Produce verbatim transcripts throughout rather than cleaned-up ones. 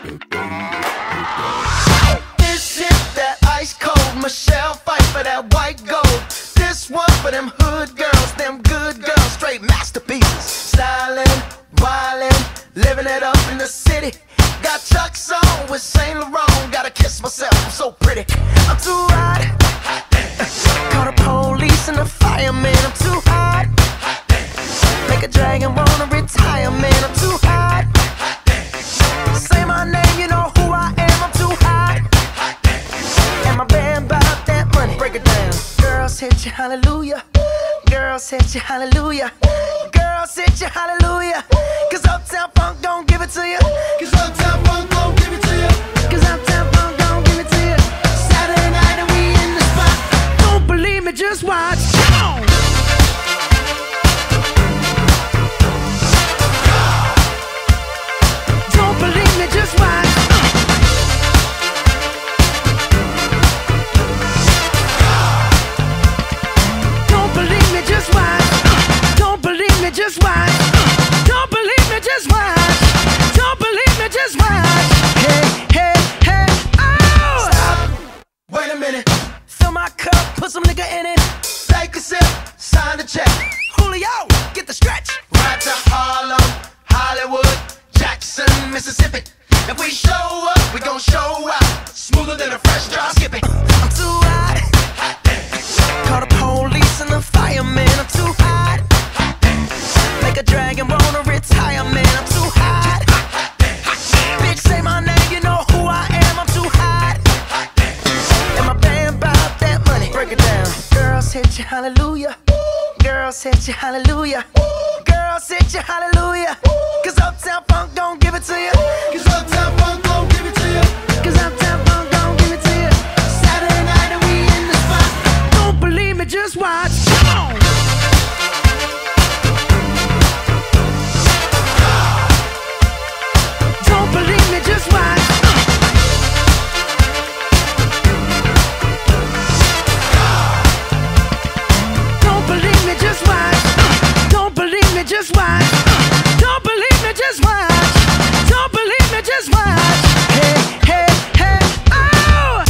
This is that ice cold Michelle fight for that white gold. This one for them hood girls, them good girls, straight masterpieces. Stylin', wildin', living it up in the city. Got Chuck's on with Saint Laurent. Gotta kiss myself, I'm so pretty. I'm too hot. Call the police and the fireman. I'm too hot. Make a dragon wanna retire, man. I'm too hot. Say my name, you know who I am. I'm too hot. And my band bout that money. Break it down. Girls hit you, hallelujah. Girls hit you, hallelujah. Girls hit you, hallelujah. Cause Uptown Funk don't give it to you. Cause Uptown Funk don't give it to you. Cause Uptown Funk don't give it to you. Saturday night and we in the spot. Don't believe me, just watch. Come on. Don't believe me, just watch. Don't believe me, just watch. Don't believe me, just watch. Don't believe me, just watch. Don't believe me, just watch. Hey, hey, hey, oh! Stop. Wait a minute. Fill my cup, put some nigga in it. Take a sip, sign the check. Julio, get the stretch. Ride to Harlem, Hollywood, Jackson, Mississippi. If we show up, we gon' show out. Smoother than a fresh drop. Skip it. I'm too hot. Call the police and the fireman. I'm too hot. Make a dragon wanna retire, man. I'm too hot. Bitch, say my name, you know who I am. I'm too hot. And my band bout that money. Break it down. Girls hit you, hallelujah. Girls hit you, hallelujah. Girls hit you, hallelujah. Cause Uptown Funk don't give it to you. Cause Uptown Funk don't give it to you. Cause Uptown Funk don't give it to you. Saturday night and we in the spot. Don't believe me, just watch. Come on. Don't believe me, just watch. Don't believe me, just watch. Don't believe me, just watch. Don't believe me, just watch. Don't believe me, just watch. Hey, hey, hey, oh!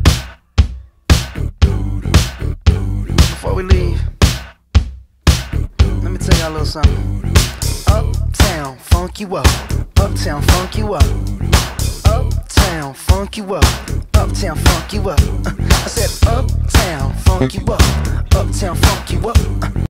Before we leave, let me tell y'all a little something. Uptown, funk you up. Uptown, funk you up. Uptown, funk you up. Uptown, funk you up. I said uptown, funk you up. Uptown, funk you up.